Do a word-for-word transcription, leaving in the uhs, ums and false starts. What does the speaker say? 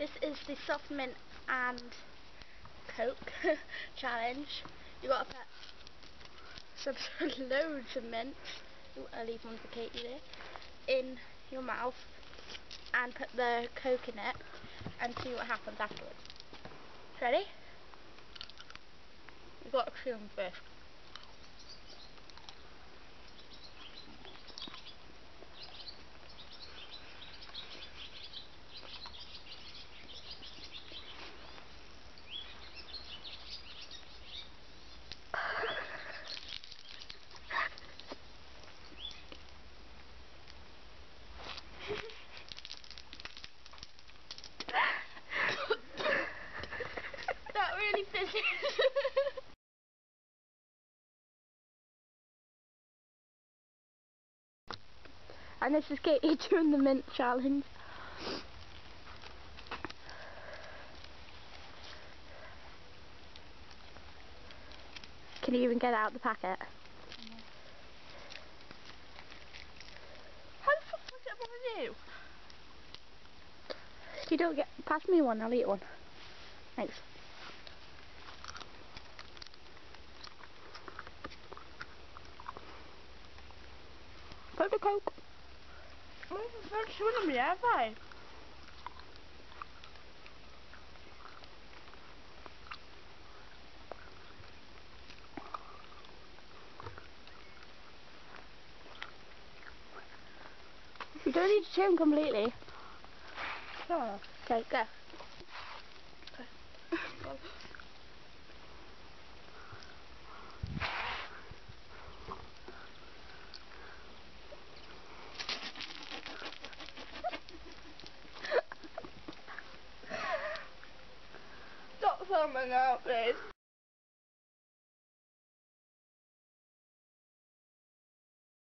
This is the soft mint and Coke challenge. You got to put some loads of mint. Ooh, I'll leave one for Katie there. In your mouth and put the Coke in it and see what happens afterwards. Ready? You've got to chew them first. That really fizzes. And this is Katie doing the mint challenge. Can you even get out the packet? Mm-hmm. How the fuck was it wrong with you? You don't get. Pass me one, I'll eat one. Thanks. Put the Coke. I haven't finished with them yet, have I? You don't need to chew them completely. Oh. Okay, go. Okay. Stop filming out, please.